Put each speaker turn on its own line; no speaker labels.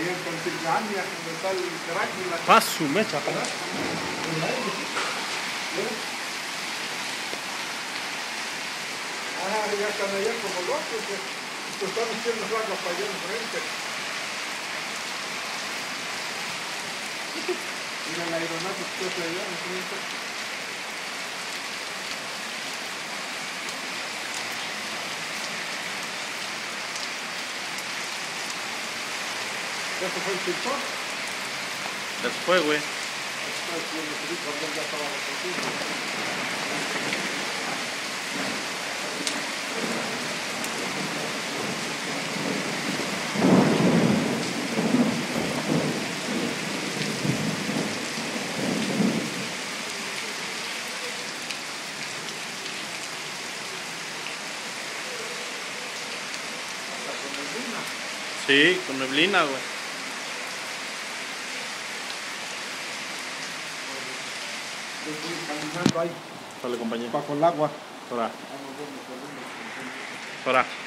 Ahí en Pensilvania, donde está el Drácula.
Ah, su mecha, ¿verdad?
Ah, ya están allá como locos, pues están haciendo flacas para allá enfrente. Mira la aeronave que está allá enfrente. ¿Ya se fue el pintor?
Ya se fue, güey.
Ya estaba
Sí, con neblina, güey.
caminando ahí.
Sale, compañero.
Bajo el agua.
Ahora. Ahora.